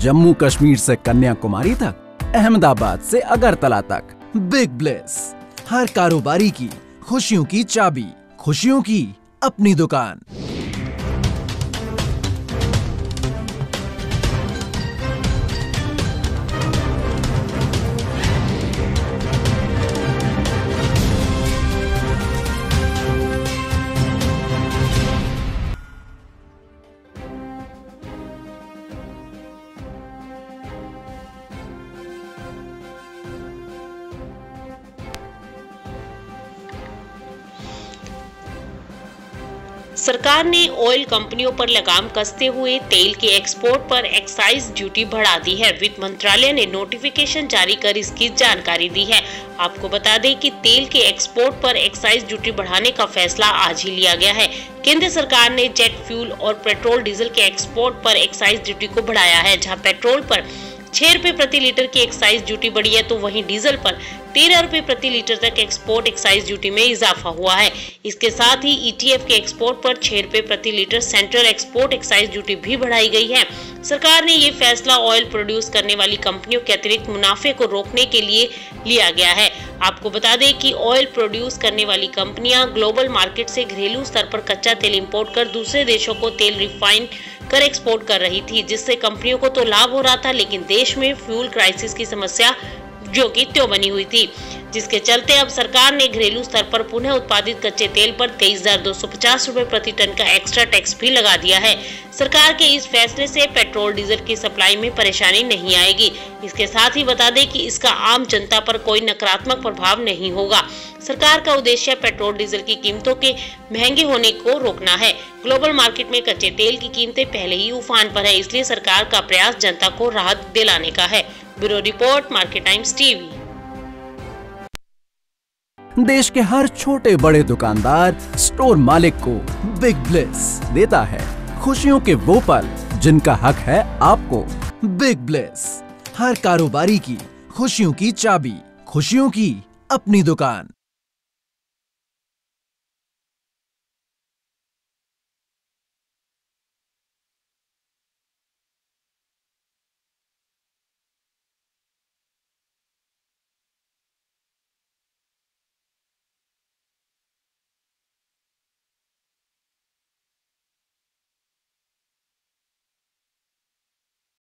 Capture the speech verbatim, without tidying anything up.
जम्मू कश्मीर से कन्याकुमारी तक, अहमदाबाद से अगरतला तक। बिग ब्लेस, हर कारोबारी की खुशियों की चाबी, खुशियों की अपनी दुकान। सरकार ने ऑयल कंपनियों पर लगाम कसते हुए तेल के एक्सपोर्ट पर एक्साइज ड्यूटी बढ़ा दी है। वित्त मंत्रालय ने नोटिफिकेशन जारी कर इसकी जानकारी दी है। आपको बता दें कि तेल के एक्सपोर्ट पर एक्साइज ड्यूटी बढ़ाने का फैसला आज ही लिया गया है। केंद्र सरकार ने जेट फ्यूल और पेट्रोल डीजल के एक्सपोर्ट पर एक्साइज ड्यूटी को बढ़ाया है। जहां पेट्रोल पर छह रुपए प्रति लीटर की एक्साइज ड्यूटी बढ़ी है, तो वहीं डीजल पर तेरह रुपए प्रति लीटर तक एक्सपोर्ट एक्साइज ड्यूटी में इजाफा हुआ है। इसके साथ ही ईटीएफ के एक्सपोर्ट पर छह रुपए प्रति litre central export excise duty भी बढ़ाई गई है। सरकार ने ये फैसला ऑयल प्रोड्यूस करने वाली कंपनियों के अतिरिक्त मुनाफे को रोकने के लिए लिया गया है। आपको बता दें कि ऑयल प्रोड्यूस करने वाली कंपनियां ग्लोबल मार्केट से घरेलू स्तर पर कच्चा तेल इंपोर्ट कर दूसरे देशों को तेल रिफाइन कर एक्सपोर्ट कर रही थी, जिससे कंपनियों को तो लाभ हो रहा था, लेकिन देश में फ्यूल क्राइसिस की समस्या जो कि त्यों बनी हुई थी, जिसके चलते अब सरकार ने घरेलू स्तर पर पुनः उत्पादित कच्चे तेल पर तेईस हजार दो सौ पचास रुपए प्रति टन का एक्स्ट्रा टैक्स भी लगा दिया है। सरकार के इस फैसले से पेट्रोल डीजल की सप्लाई में परेशानी नहीं आएगी। इसके साथ ही बता दें कि इसका आम जनता पर कोई नकारात्मक प्रभाव नहीं होगा। सरकार का उद्देश्य पेट्रोल डीजल की कीमतों के महंगे होने को रोकना है। ग्लोबल मार्केट में कच्चे तेल की कीमतें पहले ही उफान पर है, इसलिए सरकार का प्रयास जनता को राहत दिलाने का है। Bureau report, market times TV. देश के हर छोटे बड़े दुकानदार स्टोर मालिक को बिग ब्लेस देता है खुशियों के वो पल जिनका हक है आपको। बिग ब्लेस, हर कारोबारी की खुशियों की चाबी, खुशियों की अपनी दुकान।